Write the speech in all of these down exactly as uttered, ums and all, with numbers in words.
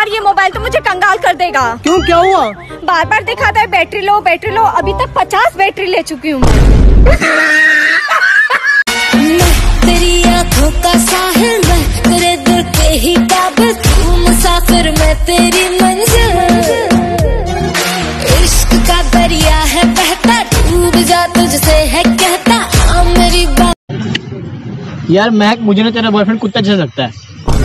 यार ये मोबाइल तो मुझे कंगाल कर देगा। क्यों, क्या हुआ? बार बार दिखाता है बैटरी लो बैटरी लो, अभी तक पचास बैटरी ले चुकी हूँ। तेरी आँखों का साहिल मैं, तेरे दिल के ही काबिल, तू मुसाफिर मैं तेरी मंजिल। इश्क का दरिया है बहता, डूब जा तुझसे है कहता, हाँ मेरी बात। यार महक, मुझे ना तेरा बॉयफ्रेंड कुत्ता जैसा लगता है।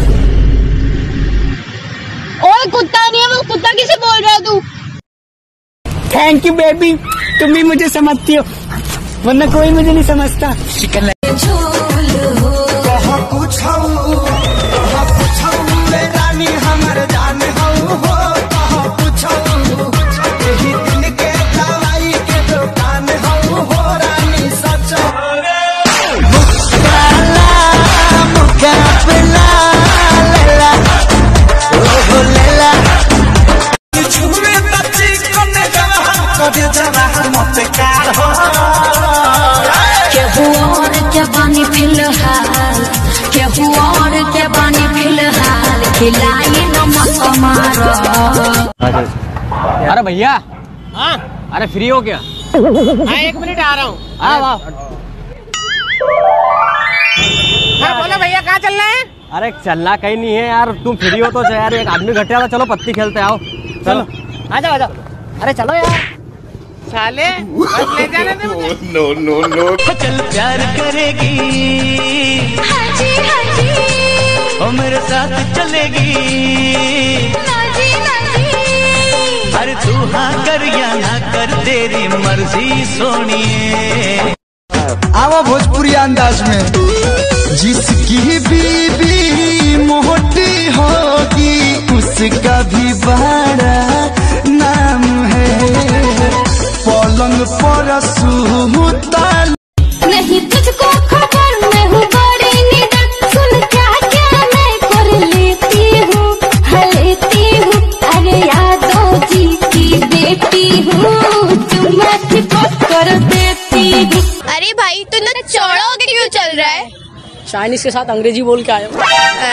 ओए कुत्ता नहीं है वो, कुत्ता किसे बोल रहा है तू? थैंक यू बेबी, तुम भी मुझे समझती हो, वरना कोई मुझे नहीं समझता। केहू और क्या बानी फिलहाल, केहू और क्या बानी फिलहाल, खिलाई नमक मारो। अरे भैया, हाँ अरे फ्री हो क्या? हाँ एक मिनट आ रहा हूँ। हाँ वाह। हाँ बोलो भैया, कहाँ चलना है? अरे चलना कहीं नहीं है यार, तुम फ्री हो तो यार एक आदमी घटे था, चलो पत्ती खेलते आओ। चलो आ जाओ आ जाओ। अरे चलो यार। साले बस ले जाने दे मुझे। No no no. चल प्यार करेगी, हाँ जी हाँ जी, ओ मेरे साथ चलेगी, ना जी ना जी। अरे तू हाँ कर या ना कर, तेरी मर्जी सोनिए। आवा भोजपुरी अंदाज में। जिसकी बीबी मोटी होगी उसका भी बड़ा नाम है, पलंग पर सूता नहीं तुझको खबर, मैं हूँ बड़ी निडर, सुन क्या क्या मैं कर लेती हूँ, हाँ लेती हूँ। अरे यादों जी की बेटी हूँ, चुम्मा चिपक कर देती हूँ। अरे भाई तू ना चौड़ा होके क्यों चल रहा है? चाइनीज के साथ अंग्रेजी बोल के आया हूँ।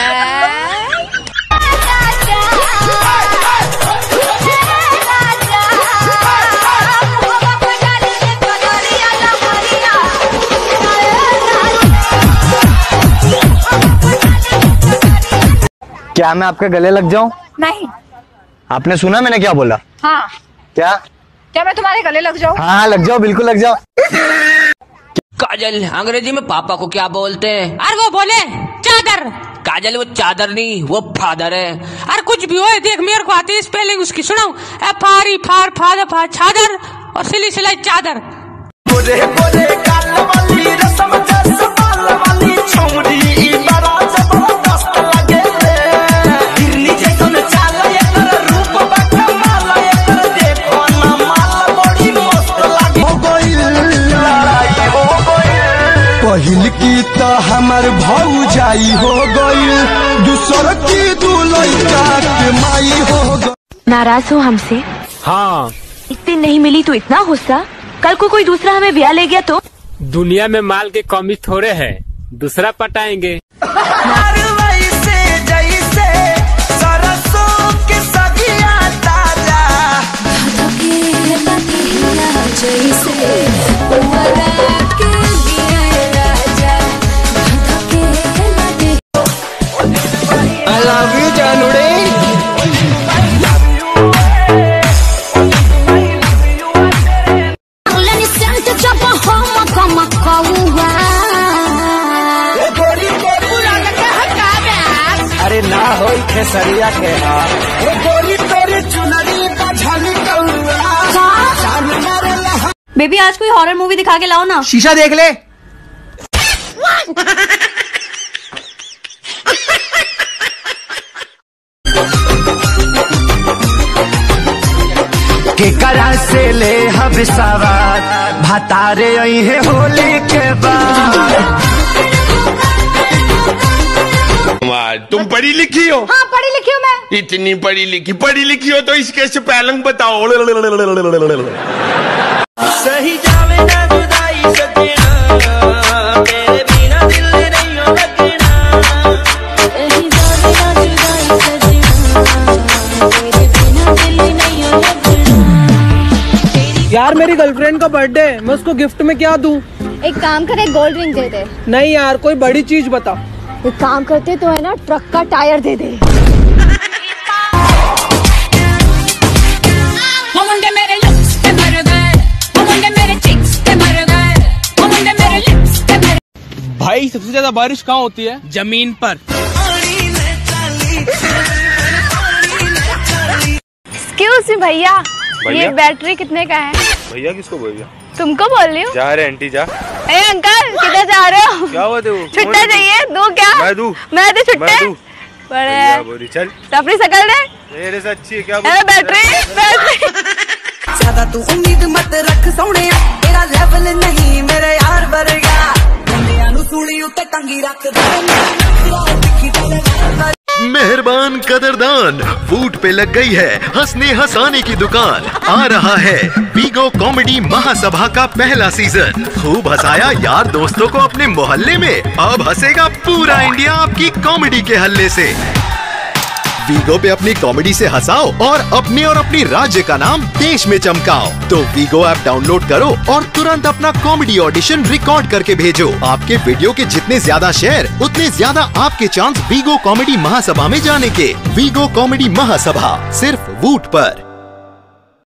क्या मैं आपके गले लग जाऊं? नहीं। आपने सुना मैंने क्या बोला? हाँ। क्या क्या मैं तुम्हारे गले लग जाऊँ? हाँ लग जाओ, बिल्कुल लग जाओ। काजल, अंग्रेजी में पापा को क्या बोलते हैं? अरे वो बोले चादर। काजल वो चादर नहीं, वो फादर है। अरे कुछ भी हो, देख मेरे को आती है स्पेलिंग उसकी, सुनाऊं? F R E for father for छादर और सिली सिलाई चादर। गोरे गोरे काल वाली रसम जस बाल वाली छौड़ी बड़ा जबरदस्त लगे रे, हिरनी जैसन चाल एकर रूप बकमाल, एकर देखो ना माल बड़ी मस्त लगे। हो गइल लड़ाई हो गइल, पहिल की तो हमार भौजाई हो गइल, दूसर की दू लइका के माई हो गइल। नाराज हो हमसे? हाँ। एक दिन नहीं मिली तो इतना गुस्सा, कल को कोई दूसरा हमें ब्याह ले गया तो? दुनिया में माल की कमी थोड़े है, दूसरा पटाएंगे। वैसे जैसे सरसों के सगिया ताजा, जैसे उमरा के दिया राजा, I love you जानूड़े। अरे ना हो खेसरिया के हाथ, गोरी तोरी चुनरी बझली कौआ। बेबी आज कोई हॉरर मूवी दिखा के लाओ ना। शीशा देख ले। केकरा से ले हब सवार, भतारे आई है होली के बाद। तुम पढ़ी लिखी हो? हाँ पढ़ी लिखी हूँ मैं। इतनी पढ़ी लिखी पढ़ी लिखी हो तो इसके स्पेलिंग बताओ। सही जावे ना जुदाई सजना, तेरे बिना दिल नहीं हो लगना। सही जावे ना जुदाई सजना, मेरी गर्लफ्रेंड का बर्थडे है, मैं उसको गिफ्ट में क्या दूं? एक काम करे, गोल्ड रिंग दे दे। नहीं यार, कोई बड़ी चीज बता। एक काम करते तो है ना, ट्रक का टायर दे दे। भाई सबसे ज्यादा बारिश कहाँ होती है? जमीन पर। एक्सक्यूज मी भैया, ये बैटरी कितने का है? भैया किसको भैया? तुमको बोल रही हूँ। जा रहे आंटी जा। ए अंकल, किधर जा रहे हो? क्या हुआ थे वो? छुट्टा चाहिए, दो क्या? मैं दूं। मैं दे छुट्टे। बढ़िया बोली चल। अपनी शकल दे। मेरे से अच्छी है क्या? अरे बैटरी बैटरी। ज्यादा तू उम्मीद मत रख सोने, तेरा लेवल नहीं मेरे यार वर्गा। सुनी उते टंगी रख मेहरबान कदरदान, फूट पे लग गई है हंसने हंसाने की दुकान। आ रहा है वीगो कॉमेडी महासभा का पहला सीजन। खूब हंसाया यार दोस्तों को अपने मोहल्ले में, अब हंसेगा पूरा इंडिया आपकी कॉमेडी के हल्ले से। वीगो पे अपनी कॉमेडी से हंसाओ और अपने और अपनी राज्य का नाम देश में चमकाओ। तो वीगो ऐप डाउनलोड करो और तुरंत अपना कॉमेडी ऑडिशन रिकॉर्ड करके भेजो। आपके वीडियो के जितने ज्यादा शेयर, उतने ज्यादा आपके चांस वीगो कॉमेडी महासभा में जाने के। वीगो कॉमेडी महासभा सिर्फ वूट पर।